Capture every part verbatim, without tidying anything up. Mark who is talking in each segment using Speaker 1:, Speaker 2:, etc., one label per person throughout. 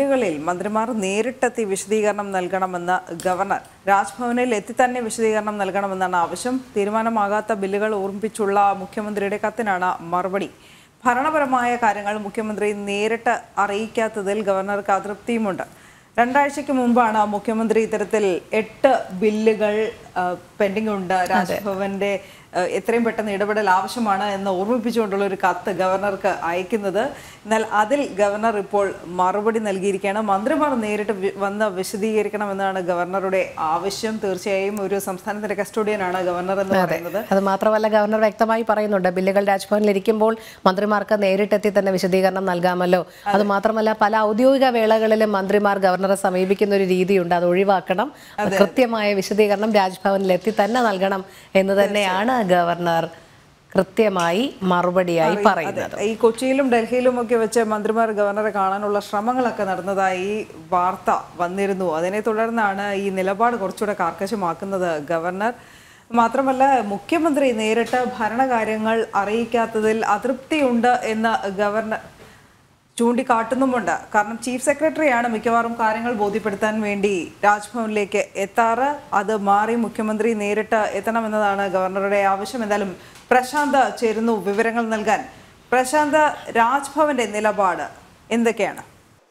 Speaker 1: ബില്ലുകളിൽ മന്ത്രിമാർ നേരിട്ടെത്തി വിശദീകരണം നൽകണമെന്ന് ഗവർണർ. രാജ്ഭവനിൽ എത്തി തന്നെ വിശദീകരണം നൽകണമെന്നാണ് ആവശ്യം. തീരുമാനമാകാത്ത ബില്ലുകൾ ഓർമ്മിപ്പിച്ചുള്ള മുഖ്യമന്ത്രിയുടെ കത്തിനാണ് മറുപടി. ഭരണപരമായ കാര്യങ്ങൾ മുഖ്യമന്ത്രി നേരിട്ട് അറിയിക്കാത്തതിൽ ഗവർണർക്ക് അതൃപ്തിയുമുണ്ട്. രണ്ടാഴ്ചയ്ക്ക് മുമ്പാണ് മുഖ്യമന്ത്രി ഇത്തരത്തിൽ എട്ട് ബില്ലുകൾ പെൻഡിംഗ് ഉണ്ട്, രാജ്ഭവന്റെ എത്രയും പെട്ടെന്ന് ഇടപെടൽ ആവശ്യമാണ് എന്ന് ഓർമ്മിപ്പിച്ചുകൊണ്ടുള്ള ഒരു കത്ത് ഗവർണർക്ക് അയക്കുന്നത്. എന്നാൽ അതിൽ ഗവർണർ ഇപ്പോൾ മറുപടി നൽകിയിരിക്കുകയാണ്. മന്ത്രിമാർ നേരിട്ട് വന്ന് വിശദീകരിക്കണമെന്നാണ് ഗവർണറുടെ ആവശ്യം. തീർച്ചയായും ഒരു സംസ്ഥാനത്തിന്റെ കസ്റ്റോഡിയനാണ് ഗവർണർ എന്ന് പറയുന്നത്.
Speaker 2: അത് മാത്രമല്ല, ഗവർണർ വ്യക്തമായി പറയുന്നുണ്ട്, ബില്ലുകൾ രാജ്ഭവനിൽ ഇരിക്കുമ്പോൾ മന്ത്രിമാർക്ക് നേരിട്ടെത്തി തന്നെ വിശദീകരണം നൽകാമല്ലോ. അത് മാത്രമല്ല, പല ഔദ്യോഗിക വേളകളിലും മന്ത്രിമാർ ഗവർണറെ സമീപിക്കുന്ന ഒരു രീതിയുണ്ട്, അത് ഒഴിവാക്കണം. കൃത്യമായ വിശദീകരണം രാജ്ഭവനിൽ എത്തി തന്നെ നൽകണം എന്ന് തന്നെയാണ് ഗവർണർ കൃത്യമായി മറുപടിയായി പറയുന്നത്.
Speaker 1: ഈ കൊച്ചിയിലും ഡൽഹിയിലും ഒക്കെ വെച്ച് മന്ത്രിമാർ ഗവർണറെ കാണാനുള്ള ശ്രമങ്ങളൊക്കെ നടന്നതായി വാർത്ത വന്നിരുന്നു. അതിനെ തുടർന്നാണ് ഈ നിലപാട് കുറച്ചുകൂടെ കർക്കശമാക്കുന്നത് ഗവർണർ. മാത്രമല്ല, മുഖ്യമന്ത്രി നേരിട്ട് ഭരണകാര്യങ്ങൾ അറിയിക്കാത്തതിൽ അതൃപ്തിയുണ്ട് എന്ന് ഗവർണർ ചൂണ്ടിക്കാട്ടുന്നുമുണ്ട്. കാരണം ചീഫ് സെക്രട്ടറിയാണ് മിക്കവാറും കാര്യങ്ങൾ ബോധ്യപ്പെടുത്താൻ വേണ്ടി രാജ്ഭവനിലേക്ക് എത്താറ്. അത് മാറി മുഖ്യമന്ത്രി നേരിട്ട് എത്തണമെന്നതാണ് ഗവർണറുടെ ആവശ്യം. എന്തായാലും പ്രശാന്ത് ചേരുന്നു വിവരങ്ങൾ നൽകാൻ. പ്രശാന്ത്, രാജ്ഭവന്റെ നിലപാട് എന്തൊക്കെയാണ്?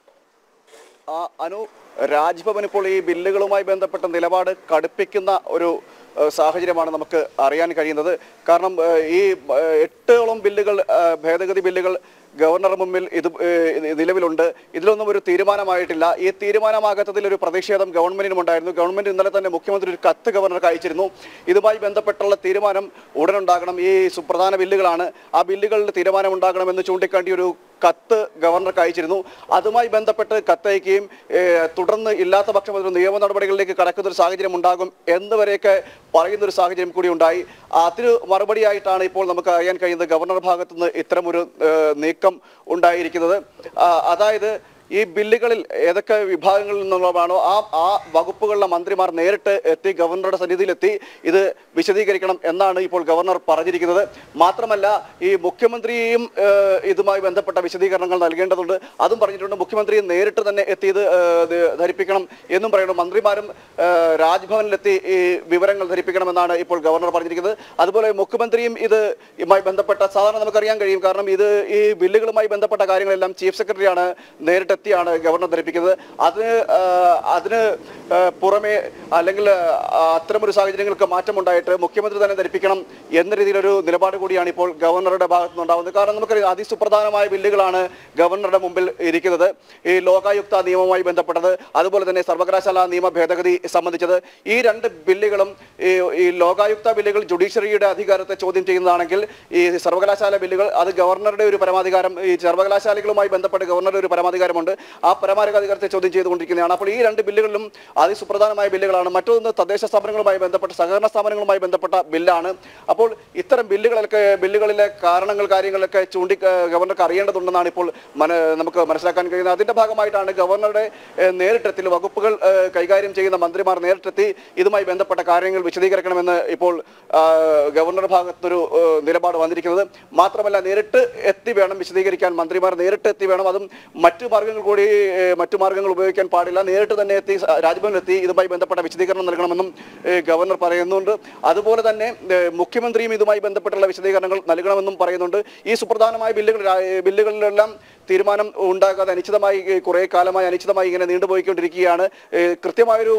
Speaker 3: അനു, രാജ്ഭവൻ ഇപ്പോൾ ഈ ബില്ലുകളുമായി ബന്ധപ്പെട്ട നിലപാട് കടുപ്പിക്കുന്ന ഒരു സാഹചര്യമാണ് നമുക്ക് അറിയാൻ കഴിയുന്നത്. കാരണം ഈ എട്ടോളം ബില്ലുകൾ, ഭേദഗതി ബില്ലുകൾ ഗവർണറുടെ മുമ്പിൽ ഇത് നിലവിലുണ്ട്. ഇതിലൊന്നും ഒരു തീരുമാനമായിട്ടില്ല. ഈ തീരുമാനമാകാത്തതിൽ ഒരു പ്രതിഷേധം ഗവൺമെന്റിനുമുണ്ടായിരുന്നു. ഗവൺമെന്റ് ഇന്നലെ തന്നെ മുഖ്യമന്ത്രി ഒരു കത്ത് ഗവർണർക്ക് അയച്ചിരുന്നു. ഇതുമായി ബന്ധപ്പെട്ടുള്ള തീരുമാനം ഉടനുണ്ടാകണം. ഈ സുപ്രധാന ബില്ലുകളാണ്, ആ ബില്ലുകളിൽ തീരുമാനമുണ്ടാകണമെന്ന് ചൂണ്ടിക്കാട്ടി ഒരു കത്ത് ഗവർണർക്ക് അയച്ചിരുന്നു. അതുമായി ബന്ധപ്പെട്ട് കത്തയക്കുകയും തുടർന്ന് ഇല്ലാത്ത പക്ഷം ഒരു നിയമ നടപടികളിലേക്ക് കടക്കുന്ന ഒരു സാഹചര്യം ഉണ്ടാകും എന്നുവരെയൊക്കെ പറയുന്ന ഒരു സാഹചര്യം കൂടി ഉണ്ടായി. അതിന് മറുപടിയായിട്ടാണ് ഇപ്പോൾ നമുക്ക് അറിയാൻ കഴിയുന്നത് ഗവർണർ ഭാഗത്തു നിന്ന് ഇത്തരമൊരു നീക്കം ഉണ്ടായിരിക്കുന്നത്. അതായത് ഈ ബില്ലുകളിൽ ഏതൊക്കെ വിഭാഗങ്ങളിൽ നിന്നുള്ളതാണോ ആ ആ വകുപ്പുകളിലെ മന്ത്രിമാർ നേരിട്ട് എത്തി ഗവർണറുടെ സന്നിധിയിലെത്തി ഇത് വിശദീകരിക്കണം എന്നാണ് ഇപ്പോൾ ഗവർണർ പറഞ്ഞിരിക്കുന്നത്. മാത്രമല്ല, ഈ മുഖ്യമന്ത്രിയും ഇതുമായി ബന്ധപ്പെട്ട വിശദീകരണങ്ങൾ നൽകേണ്ടതുണ്ട്. അതും പറഞ്ഞിട്ടുണ്ട്. മുഖ്യമന്ത്രി നേരിട്ട് തന്നെ എത്തി ഇത് ധരിപ്പിക്കണം എന്നും പറയുന്നു. മന്ത്രിമാരും രാജ്ഭവനിലെത്തി ഈ വിവരങ്ങൾ ധരിപ്പിക്കണമെന്നാണ് ഇപ്പോൾ ഗവർണർ പറഞ്ഞിരിക്കുന്നത്. അതുപോലെ മുഖ്യമന്ത്രിയും ഇത് ഇതുമായി ബന്ധപ്പെട്ട, സാധാരണ നമുക്കറിയാൻ കഴിയും, കാരണം ഇത് ഈ ബില്ലുകളുമായി ബന്ധപ്പെട്ട കാര്യങ്ങളെല്ലാം ചീഫ് സെക്രട്ടറിയാണ് നേരിട്ട് ാണ് ഗവർണർ ധരിപ്പിക്കുന്നത്. അതിന് അതിന് പുറമെ അല്ലെങ്കിൽ അത്തരമൊരു സാഹചര്യങ്ങൾക്ക് മാറ്റമുണ്ടായിട്ട് മുഖ്യമന്ത്രി തന്നെ ധരിപ്പിക്കണം എന്ന രീതിയിലൊരു നിലപാട് കൂടിയാണ് ഇപ്പോൾ ഗവർണറുടെ ഭാഗത്തു നിന്നുണ്ടാകുന്നത്. കാരണം നമുക്കറിയാം, അതിസുപ്രധാനമായ ബില്ലുകളാണ് ഗവർണറുടെ മുമ്പിൽ ഇരിക്കുന്നത്. ഈ ലോകായുക്ത നിയമവുമായി ബന്ധപ്പെട്ടത്, അതുപോലെ തന്നെ സർവകലാശാല നിയമ ഭേദഗതി സംബന്ധിച്ചത്. ഈ രണ്ട് ബില്ലുകളും, ഈ ലോകായുക്ത ബില്ലുകൾ ജുഡീഷ്യറിയുടെ അധികാരത്തെ ചോദ്യം ചെയ്യുന്നതാണെങ്കിൽ ഈ സർവകലാശാല ബില്ലുകൾ അത് ഗവർണറുടെ ഒരു പരമാധികാരം, ഈ സർവകലാശാലകളുമായി ബന്ധപ്പെട്ട് ഗവർണറുടെ ഒരു പരമാധികാരമുണ്ട്. ആ പരമാധികാരത്തെ ചോദ്യം ചെയ്തുകൊണ്ടിരിക്കുന്നതാണ്. അപ്പോൾ ഈ രണ്ട് ബില്ലുകളിലും അതിസുപ്രധാനമായ ബില്ലുകളാണ്. മറ്റൊന്ന് തദ്ദേശ സ്ഥാപനങ്ങളുമായി ബന്ധപ്പെട്ട, സഹകരണ സ്ഥാപനങ്ങളുമായി ബന്ധപ്പെട്ട ബില്ലാണ്. അപ്പോൾ ഇത്തരം ബില്ലുകളൊക്കെ, ബില്ലുകളിലെ കാരണങ്ങൾ, കാര്യങ്ങളൊക്കെ ചൂണ്ടി ഗവർണർക്ക് അറിയേണ്ടതുണ്ടെന്നാണ് ഇപ്പോൾ നമുക്ക് മനസ്സിലാക്കാൻ കഴിയുന്നത്. അതിന്റെ ഭാഗമായിട്ടാണ് ഗവർണറുടെ നേരിട്ടെത്തി, വകുപ്പുകൾ കൈകാര്യം ചെയ്യുന്ന മന്ത്രിമാർ നേരിട്ടെത്തി ഇതുമായി ബന്ധപ്പെട്ട കാര്യങ്ങൾ വിശദീകരിക്കണമെന്ന് ഇപ്പോൾ ഗവർണറുടെ ഭാഗത്തൊരു നിലപാട് വന്നിരിക്കുന്നത്. മാത്രമല്ല, നേരിട്ട് എത്തി വേണം വിശദീകരിക്കാൻ, മന്ത്രിമാർ നേരിട്ട് എത്തി വേണം. അതും മറ്റു മാർഗങ്ങൾ കൂടി, മറ്റു മാർഗങ്ങൾ ഉപയോഗിക്കാൻ പാടില്ല. നേരിട്ട് തന്നെ എത്തി രാജ്ഭവനിലെത്തി ഇതുമായി ബന്ധപ്പെട്ട വിശദീകരണം നൽകണമെന്നും ഗവർണർ പറയുന്നുണ്ട്. അതുപോലെ തന്നെ മുഖ്യമന്ത്രിയും ഇതുമായി ബന്ധപ്പെട്ടുള്ള വിശദീകരണങ്ങൾ നൽകണമെന്നും പറയുന്നുണ്ട്. ഈ സുപ്രധാനമായ ബില്ലുകൾ ബില്ലുകളിലെല്ലാം തീരുമാനം ഉണ്ടാകാതെ അനിശ്ചിതമായി, കുറേ കാലമായി അനിശ്ചിതമായി ഇങ്ങനെ നീണ്ടുപോയിക്കൊണ്ടിരിക്കുകയാണ്. കൃത്യമായൊരു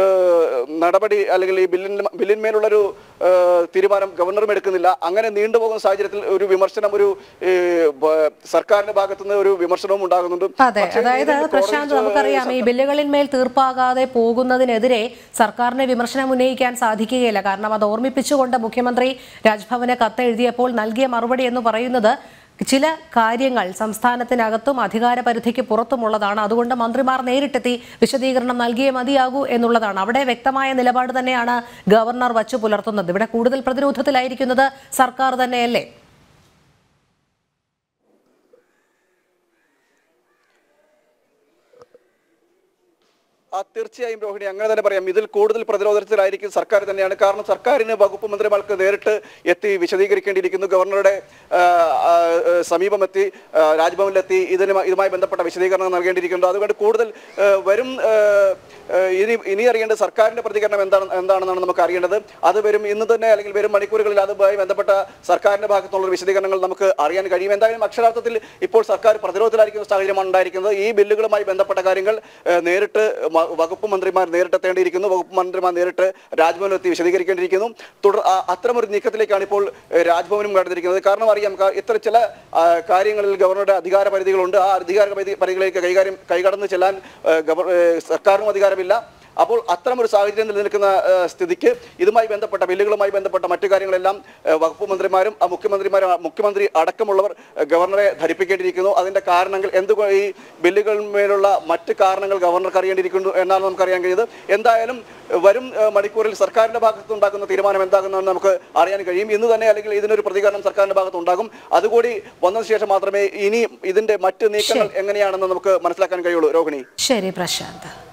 Speaker 3: നടപടി അല്ലെങ്കിൽ ഈ ബില്ലിന് ബില്ലിന്മേലുള്ളൊരു തീരുമാനം ഗവർണറും എടുക്കുന്നില്ല. അങ്ങനെ നീണ്ടുപോകുന്ന സാഹചര്യത്തിൽ ഒരു വിമർശനം, ഒരു സർക്കാരിന്റെ ഭാഗത്തുനിന്ന് ഒരു വിമർശനവും ഉണ്ടാകുന്നുണ്ട്.
Speaker 2: അതെ, അതായത് പ്രശാന്ത്, നമുക്കറിയാം, ഈ ബില്ലുകളിന്മേൽ തീർപ്പാകാതെ പോകുന്നതിനെതിരെ സർക്കാരിന് വിമർശനം ഉന്നയിക്കാൻ സാധിക്കുകയില്ല. കാരണം അത് ഓർമ്മിപ്പിച്ചുകൊണ്ട് മുഖ്യമന്ത്രി രാജ്ഭവന് കത്തെഴുതിയപ്പോൾ നൽകിയ മറുപടി എന്ന് പറയുന്നത് ചില കാര്യങ്ങൾ സംസ്ഥാനത്തിനകത്തും അധികാര പരിധിക്ക് പുറത്തുമുള്ളതാണ്, അതുകൊണ്ട് മന്ത്രിമാർ നേരിട്ടെത്തി വിശദീകരണം നൽകിയേ മതിയാകൂ എന്നുള്ളതാണ്. അവിടെ വ്യക്തമായ നിലപാട് തന്നെയാണ് ഗവർണർ വച്ചു പുലർത്തുന്നത്. ഇവിടെ കൂടുതൽ പ്രതിരോധത്തിലായിരിക്കുന്നത് സർക്കാർ തന്നെയല്ലേ?
Speaker 3: ആ തീർച്ചയായും രോഹിണി അങ്ങനെ തന്നെ പറയാം. ഇതിൽ കൂടുതൽ പ്രതിരോധത്തിലായിരിക്കും സർക്കാർ തന്നെയാണ്. കാരണം സർക്കാരിന് വകുപ്പ് മന്ത്രിമാർക്ക് നേരിട്ട് എത്തി വിശദീകരിക്കേണ്ടിയിരിക്കുന്നു. ഗവർണറുടെ സമീപമെത്തി രാജ്ഭവനിലെത്തി ഇതിന് ഇതുമായി ബന്ധപ്പെട്ട വിശദീകരണം നൽകേണ്ടിയിരിക്കുന്നു. അതുകൊണ്ട് കൂടുതൽ വരും ഇനി ഇനി അറിയേണ്ടത് സർക്കാരിന്റെ പ്രതികരണം എന്താണ് എന്താണെന്നാണ് നമുക്ക് അറിയേണ്ടത്. അത് വരും ഇന്ന് തന്നെ അല്ലെങ്കിൽ വരും മണിക്കൂറുകളിൽ അതുമായി ബന്ധപ്പെട്ട സർക്കാരിന്റെ ഭാഗത്തുള്ള വിശദീകരണങ്ങൾ നമുക്ക് അറിയാൻ കഴിയും. എന്തായാലും അക്ഷരാർത്ഥത്തിൽ ഇപ്പോൾ സർക്കാർ പ്രതിരോധത്തിലായിരിക്കുന്ന സാഹചര്യമാണ് ഉണ്ടായിരിക്കുന്നത്. ഈ ബില്ലുകളുമായി ബന്ധപ്പെട്ട കാര്യങ്ങൾ നേരിട്ട് വകുപ്പ് മന്ത്രിമാർ നേരിട്ടെത്തേണ്ടിയിരിക്കുന്നു. വകുപ്പ് മന്ത്രിമാർ നേരിട്ട് രാജ്ഭവനിലെത്തി വിശദീകരിക്കേണ്ടിയിരിക്കുന്നു. തുടർ അത്തരമൊരു നീക്കത്തിലേക്കാണ് ഇപ്പോൾ രാജ്ഭവനും കടന്നിരിക്കുന്നത്. കാരണം അറിയാം, ഇത്ര ചില കാര്യങ്ങളിൽ ഗവർണറുടെ അധികാര പരിധികളുണ്ട്. ആ അധികാര പരിധികളിലേക്ക് കൈകാര്യം കൈകടന്ന് ചെല്ലാൻ സർക്കാരിനും അധികാരമില്ല. അപ്പോൾ അത്തരമൊരു സാഹചര്യം നിലനിൽക്കുന്ന സ്ഥിതിക്ക് ഇതുമായി ബന്ധപ്പെട്ട ബില്ലുകളുമായി ബന്ധപ്പെട്ട മറ്റു കാര്യങ്ങളെല്ലാം വകുപ്പ് മന്ത്രിമാരും മുഖ്യമന്ത്രിമാരും മുഖ്യമന്ത്രി അടക്കമുള്ളവർ ഗവർണറെ ധരിപ്പിക്കേണ്ടിയിരിക്കുന്നു. അതിന്റെ കാരണങ്ങൾ എന്തുകൊണ്ട് ഈ ബില്ലുകളിന്മേലുള്ള മറ്റ് കാരണങ്ങൾ ഗവർണർക്ക് അറിയേണ്ടിയിരിക്കുന്നു എന്നാണ് നമുക്കറിയാൻ കഴിയുന്നത്. എന്തായാലും വരും മണിക്കൂറിൽ സർക്കാരിന്റെ ഭാഗത്ത് ഉണ്ടാക്കുന്ന തീരുമാനം എന്താകുന്നതെന്ന് നമുക്ക് അറിയാൻ കഴിയും. ഇന്ന് തന്നെ അല്ലെങ്കിൽ ഇതിനൊരു പ്രതികരണം സർക്കാരിന്റെ ഭാഗത്ത് ഉണ്ടാകും. അതുകൂടി വന്നതിന് ശേഷം മാത്രമേ ഇനി ഇതിന്റെ മറ്റ് നീക്കങ്ങൾ എങ്ങനെയാണെന്ന് നമുക്ക് മനസ്സിലാക്കാൻ കഴിയുള്ളൂ. രോഹിണി.
Speaker 2: ശരി പ്രശാന്ത്.